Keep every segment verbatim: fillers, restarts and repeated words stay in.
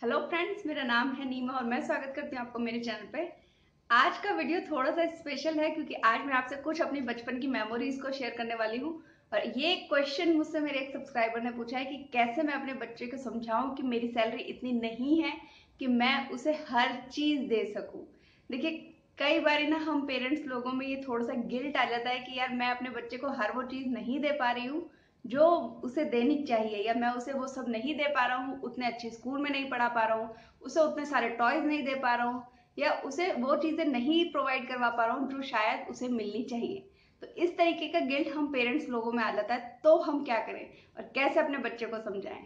Hello friends, मेरा नाम है नीमा और मैं स्वागत करती हूँ आपको मेरे चैनल पे। आज का वीडियो थोड़ा सा स्पेशल है क्योंकि आज मैं आपसे कुछ अपनी बचपन की मेमोरीज को शेयर करने वाली हूँ। और ये क्वेश्चन मुझसे मेरे एक सब्सक्राइबर ने पूछा है कि कैसे मैं अपने बच्चे को समझाऊं कि मेरी सैलरी इतनी नहीं है कि मैं उसे हर चीज दे सकूं। देखिए, कई बार ना हम पेरेंट्स लोगों में ये थोड़ा सा गिल्ट आ जाता है कि यार मैं अपने बच्चे को हर वो चीज नहीं दे पा रही हूँ जो उसे देनी चाहिए, या मैं उसे वो सब नहीं दे पा रहा हूँ, उतने अच्छे स्कूल में नहीं पढ़ा पा रहा हूँ, उसे उतने सारे टॉयज नहीं दे पा रहा हूँ, या उसे वो चीजें नहीं प्रोवाइड करवा पा रहा हूँ जो शायद उसे मिलनी चाहिए। तो इस तरीके का गिल्ट हम पेरेंट्स लोगों में आ जाता है। तो हम क्या करें और कैसे अपने बच्चे को समझाएं?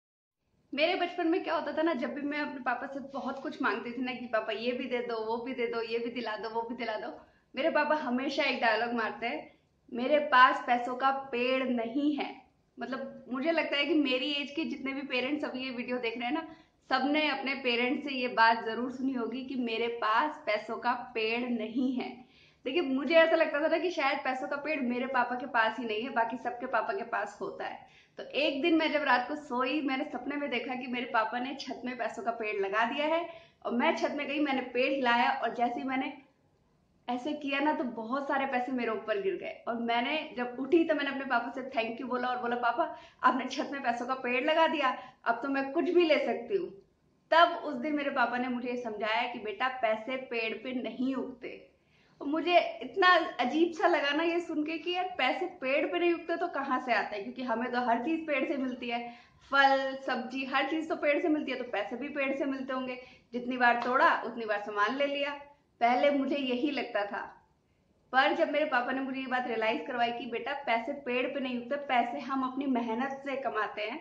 मेरे बचपन में क्या होता था ना, जब भी मैं अपने पापा से बहुत कुछ मांगती थी ना कि पापा ये भी दे दो, वो भी दे दो, ये भी दिला दो, वो भी दिला दो, मेरे पापा हमेशा एक डायलॉग मारते हैं, मेरे पास पैसों का पेड़ नहीं है। मतलब मुझे लगता है कि मेरी एज के जितने भी पेरेंट्स अभी ये वीडियो देख रहे हैं ना, सबने अपने पेरेंट्स से ये बात जरूर सुनी होगी कि मेरे पास पैसों का पेड़ नहीं है। देखिए, मुझे ऐसा लगता था ना कि शायद पैसों का पेड़ मेरे पापा के पास ही नहीं है, बाकी सबके पापा के पास होता है। तो एक दिन मैं जब रात को सोई, मैंने सपने में देखा कि मेरे पापा ने छत में पैसों का पेड़ लगा दिया है। और मैं छत में गई, मैंने पेड़ हिलाया और जैसे ही मैंने ऐसे किया ना, तो बहुत सारे पैसे मेरे ऊपर गिर गए। और मैंने जब उठी तो मैंने अपने पापा से थैंक यू बोला और बोला, पापा आपने छत में पैसों का पेड़ लगा दिया, अब तो मैं कुछ भी ले सकती हूँ। तब उस दिन मेरे पापा ने मुझे समझाया कि बेटा, पैसे पेड़ पे नहीं उगते। और मुझे इतना अजीब सा लगा ना ये सुन के कि यार पैसे पेड़ पे नहीं उगते तो कहाँ से आते हैं, क्योंकि हमें तो हर चीज पेड़ से मिलती है। फल सब्जी हर चीज तो पेड़ से मिलती है, तो पैसे भी पेड़ से मिलते होंगे। जितनी बार तोड़ा उतनी बार सामान ले लिया। पहले मुझे यही लगता था, पर जब मेरे पापा ने मुझे ये बात रियलाइज करवाई कि बेटा पैसे पेड़ पे नहीं उगते, पैसे हम अपनी मेहनत से कमाते हैं।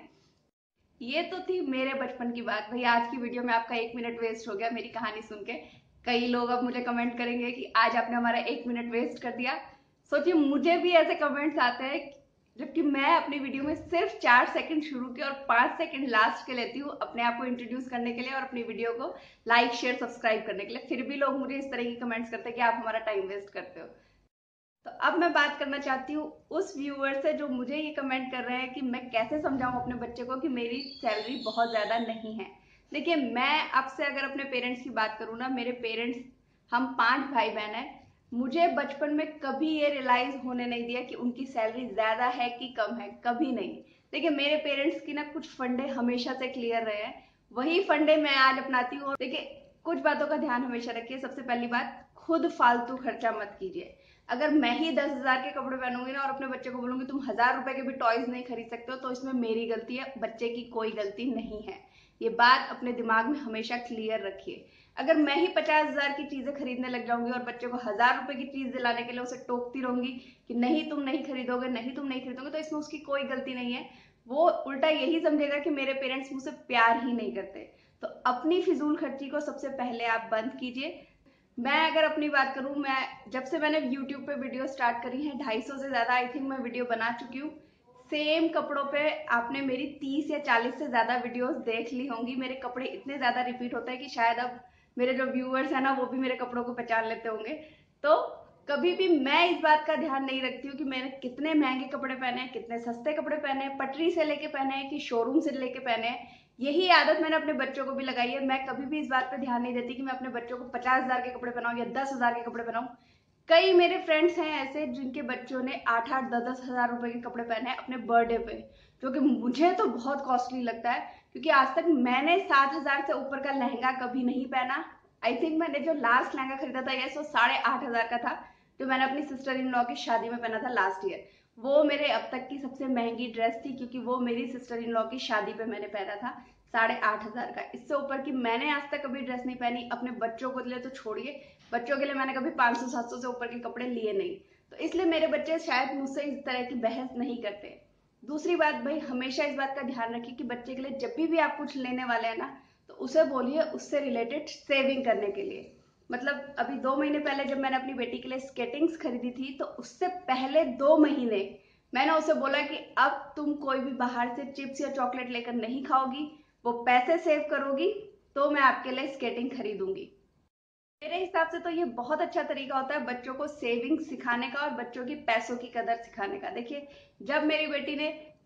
ये तो थी मेरे बचपन की बात। भाई, आज की वीडियो में आपका एक मिनट वेस्ट हो गया मेरी कहानी सुन के। कई लोग अब मुझे कमेंट करेंगे कि आज आपने हमारा एक मिनट वेस्ट कर दिया। सोचिए, मुझे भी ऐसे कमेंट्स आते हैं जबकि मैं अपनी वीडियो में सिर्फ चार सेकंड शुरू के और पांच सेकंड लास्ट के लेती हूँ अपने आप को इंट्रोड्यूस करने के लिए और अपनी वीडियो को लाइक शेयर सब्सक्राइब करने के लिए। फिर भी लोग मुझे इस तरह की कमेंट्स करते हैं कि आप हमारा टाइम वेस्ट करते हो। तो अब मैं बात करना चाहती हूँ उस व्यूअर से जो मुझे ये कमेंट कर रहे हैं कि मैं कैसे समझाऊं अपने बच्चे को कि मेरी सैलरी बहुत ज्यादा नहीं है। देखिए, मैं आपसे अगर अपने पेरेंट्स की बात करूँ ना, मेरे पेरेंट्स, हम पांच भाई बहन हैं। मुझे बचपन में कभी ये रियलाइज होने नहीं दिया कि उनकी सैलरी ज्यादा है कि कम है, कभी नहीं। देखिए, मेरे पेरेंट्स की ना कुछ फंडे हमेशा से क्लियर रहे हैं, वही फंडे मैं आज अपनाती हूँ। देखिए, कुछ बातों का ध्यान हमेशा रखिए। सबसे पहली बात, खुद फालतू खर्चा मत कीजिए। अगर मैं ही दस हजार के कपड़े पहनूंगी ना और अपने बच्चे को बोलूंगी तुम हजार रुपए के भी टॉयज नहीं खरीद सकते हो, तो इसमें मेरी गलती है, बच्चे की कोई गलती नहीं है। ये बात अपने दिमाग में हमेशा क्लियर रखिए। अगर मैं ही पचास हजार की चीजें खरीदने लग जाऊंगी और बच्चे को हजार रुपए की चीज दिलाने के लिए उसे टोकती रहूंगी कि नहीं तुम नहीं खरीदोगे, नहीं तुम नहीं खरीदोगे, तो इसमें उसकी कोई गलती नहीं है। वो उल्टा यही समझेगा कि मेरे पेरेंट्स मुझसे प्यार ही नहीं करते। तो अपनी फिजूल खर्ची को सबसे पहले आप बंद कीजिए। मैं अगर अपनी बात करूं, मैं जब से मैंने यूट्यूब पे वीडियो स्टार्ट करी है, ढाई सौ से ज्यादा आई थिंक मैं वीडियो बना चुकी हूँ। सेम कपड़ों पे आपने मेरी तीस या चालीस से ज्यादा वीडियोस देख ली होंगी। मेरे कपड़े इतने ज्यादा रिपीट होते हैं कि शायद अब मेरे जो व्यूअर्स है ना, वो भी मेरे कपड़ों को पहचान लेते होंगे। तो कभी भी मैं इस बात का ध्यान नहीं रखती हूँ कि मैंने कितने महंगे कपड़े पहने हैं, कितने सस्ते कपड़े पहने हैं, पटरी से लेके पहने हैं कि शोरूम से लेके पहने हैं। यही आदत मैंने अपने बच्चों को भी लगाई है। मैं कभी भी इस बात पे ध्यान नहीं देती कि मैं अपने बच्चों को पचास हजार के कपड़े पहनाऊं या दस हजार के कपड़े पहनाऊं। कई मेरे फ्रेंड्स हैं ऐसे जिनके बच्चों ने आठ आठ दस दस हजार रुपए के कपड़े पहने हैं अपने बर्थडे पे, जो कि मुझे तो बहुत कॉस्टली लगता है, क्योंकि आज तक मैंने सात हजार से ऊपर का लहंगा कभी नहीं पहना। आई थिंक मैंने जो लास्ट लहंगा खरीदा था ये सो साढ़े आठ हजार का था, जो मैंने अपनी सिस्टर इन लॉ की शादी में पहना था लास्ट ईयर। वो मेरे अब तक की सबसे महंगी ड्रेस थी, क्योंकि वो मेरी सिस्टर इन लॉ की शादी पे मैंने पहना था, साढ़े आठ हजार का। इससे ऊपर की मैंने आज तक कभी ड्रेस नहीं पहनी। अपने बच्चों को लिए तो छोड़िए, बच्चों के लिए मैंने कभी पांच सौ सात सौ से ऊपर के कपड़े लिए नहीं। तो इसलिए मेरे बच्चे शायद मुझसे इस तरह की बहस नहीं करते। दूसरी बात, भाई हमेशा इस बात का ध्यान रखिए कि बच्चे के लिए जब भी, भी आप कुछ लेने वाले हैं ना, तो उसे बोलिए उससे रिलेटेड सेविंग करने के लिए। मतलब अभी दो महीने पहले जब मैंने अपनी बेटी के लिए स्केटिंग्स खरीदी थी, तो उससे पहले दो महीने मैंने उसे बोला कि अब तुम कोई भी बाहर से चिप्स या चॉकलेट लेकर नहीं खाओगी, वो पैसे सेव करोगी तो मैं आपके लिए स्केटिंग खरीदूंगी। मेरे हिसाब से तो ये बहुत अच्छा तरीका होता है बच्चों को सेविंग सिखाने का और बच्चों की पैसों की कदर सिखाने का। देखिए, जब मेरी बेटी ने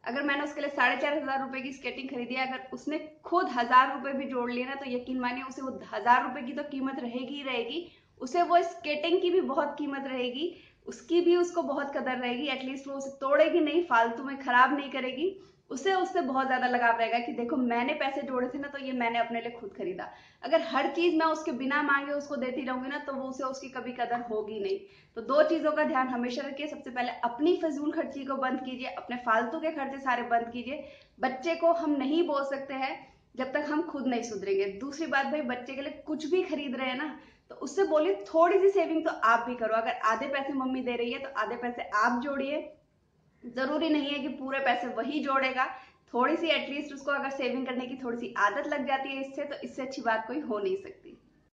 अगर मैंने उसके लिए साढ़े चार हजार रुपए की स्केटिंग खरीदी है, अगर उसने खुद हजार रुपए भी जोड़ लिए ना, तो यकीन मानिए उसे वो हजार रुपए की तो कीमत रहेगी ही रहेगी, उसे वो स्केटिंग की भी बहुत कीमत रहेगी, उसकी भी उसको बहुत कदर रहेगी। एटलीस्ट वो उसे तोड़ेगी नहीं, फालतू में खराब नहीं करेगी, उसे उससे बहुत ज्यादा लगाव रहेगा कि देखो मैंने पैसे जोड़े थे ना, तो ये मैंने अपने लिए खुद खरीदा। अगर हर चीज मैं उसके बिना मांगे उसको देती रहूंगी ना, तो वो उसे उसकी कभी कदर होगी नहीं। तो दो चीजों का ध्यान हमेशा रखिए। सबसे पहले अपनी फजूल खर्ची को बंद कीजिए, अपने फालतू के खर्चे सारे बंद कीजिए। बच्चे को हम नहीं बोल सकते हैं जब तक हम खुद नहीं सुधरेंगे। दूसरी बात भाई, बच्चे के लिए कुछ भी खरीद रहे हैं ना, तो उससे बोलिए थोड़ी सी सेविंग तो आप भी करो। अगर आधे पैसे मम्मी दे रही है तो आधे पैसे आप जोड़िए। जरूरी नहीं है कि पूरे पैसे वही जोड़ेगा, थोड़ी सी एटलीस्ट उसको अगर सेविंग करने की थोड़ी सी आदत लग जाती है इससे, तो इससे अच्छी बात कोई हो नहीं सकती।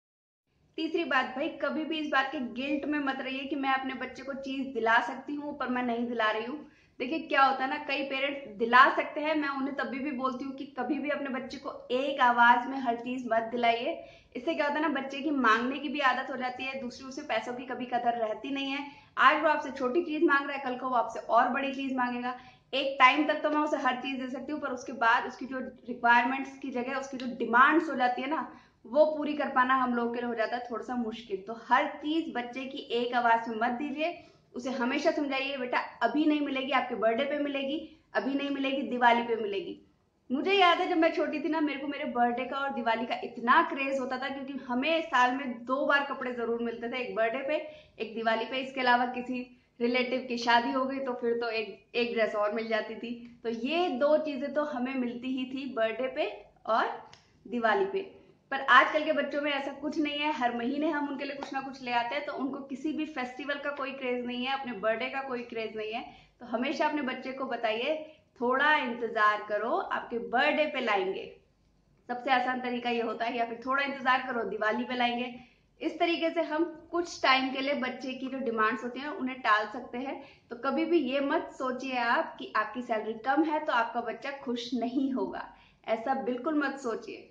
तीसरी बात भाई, कभी भी इस बात के गिल्ट में मत रहिए कि मैं अपने बच्चे को चीज दिला सकती हूँ पर मैं नहीं दिला रही हूँ। देखिए क्या होता है ना, कई पेरेंट्स दिला सकते हैं, मैं उन्हें तभी भी बोलती हूँ कि कभी भी अपने बच्चे को एक आवाज में हर चीज मत दिलाइए। इससे क्या होता है ना, बच्चे की मांगने की भी आदत हो जाती है, दूसरी उसे पैसों की कभी कदर रहती नहीं है। आज वो आपसे छोटी चीज मांग रहा है, कल को वो आपसे और बड़ी चीज मांगेगा। एक टाइम तक तो मैं उसे हर चीज दे सकती हूँ, पर उसके बाद उसकी जो रिक्वायरमेंट्स की जगह उसकी जो डिमांड्स हो जाती है ना, वो पूरी कर पाना हम लोग के लिए हो जाता है थोड़ा सा मुश्किल। तो हर चीज बच्चे की एक आवाज में मत दीजिए। उसे हमेशा समझाइए बेटा अभी नहीं मिलेगी, आपके बर्थडे पे मिलेगी, अभी नहीं मिलेगी, दिवाली पे मिलेगी। मुझे याद है जब मैं छोटी थी ना, मेरे को मेरे बर्थडे का और दिवाली का इतना क्रेज होता था, क्योंकि हमें साल में दो बार कपड़े जरूर मिलते थे, एक बर्थडे पे एक दिवाली पे। इसके अलावा किसी रिलेटिव की शादी हो गई तो फिर तो एक एक ड्रेस और मिल जाती थी। तो ये दो चीजें तो हमें मिलती ही थी, बर्थडे पे और दिवाली पे। पर आजकल के बच्चों में ऐसा कुछ नहीं है, हर महीने हम उनके लिए कुछ ना कुछ ले आते हैं, तो उनको किसी भी फेस्टिवल का कोई क्रेज नहीं है, अपने बर्थडे का कोई क्रेज नहीं है। तो हमेशा अपने बच्चे को बताइए थोड़ा इंतजार करो, आपके बर्थडे पे लाएंगे, सबसे आसान तरीका ये होता है। या फिर थोड़ा इंतजार करो, दिवाली पे लाएंगे। इस तरीके से हम कुछ टाइम के लिए बच्चे की जो डिमांड्स होती हैं उन्हें टाल सकते हैं। तो कभी भी ये मत सोचिए आप कि आपकी सैलरी कम है तो आपका बच्चा खुश नहीं होगा, ऐसा बिल्कुल मत सोचिए।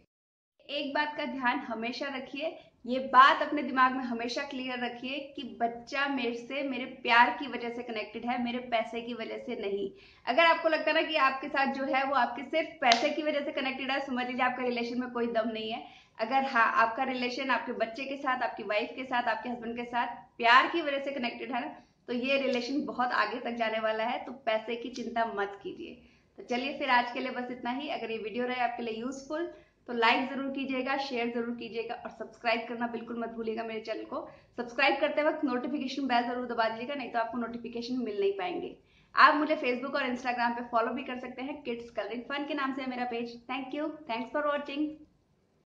एक बात का ध्यान हमेशा रखिए, ये बात अपने दिमाग में हमेशा क्लियर रखिए कि बच्चा मेरे से मेरे प्यार की वजह से कनेक्टेड है, मेरे पैसे की वजह से नहीं। अगर आपको लगता है ना कि आपके साथ जो है वो आपके सिर्फ पैसे की वजह से कनेक्टेड है, समझ लीजिए आपका रिलेशन में कोई दम नहीं है। अगर हाँ, आपका रिलेशन आपके बच्चे के साथ, आपकी वाइफ के साथ, आपके हस्बैंड के साथ प्यार की वजह से कनेक्टेड है ना, तो ये रिलेशन बहुत आगे तक जाने वाला है। तो पैसे की चिंता मत कीजिए। तो चलिए फिर आज के लिए बस इतना ही। अगर ये वीडियो रहे आपके लिए यूजफुल तो लाइक जरूर कीजिएगा, शेयर जरूर कीजिएगा और सब्सक्राइब करना बिल्कुल मत भूलिएगा मेरे चैनल को। सब्सक्राइब करते वक्त नोटिफिकेशन बेल जरूर दबा दीजिएगा, नहीं तो आपको नोटिफिकेशन मिल नहीं पाएंगे। आप मुझे फेसबुक और इंस्टाग्राम पे फॉलो भी कर सकते हैं, किड्स कलरिंग फन के नाम से है मेरा page. Thank you, thanks for watching.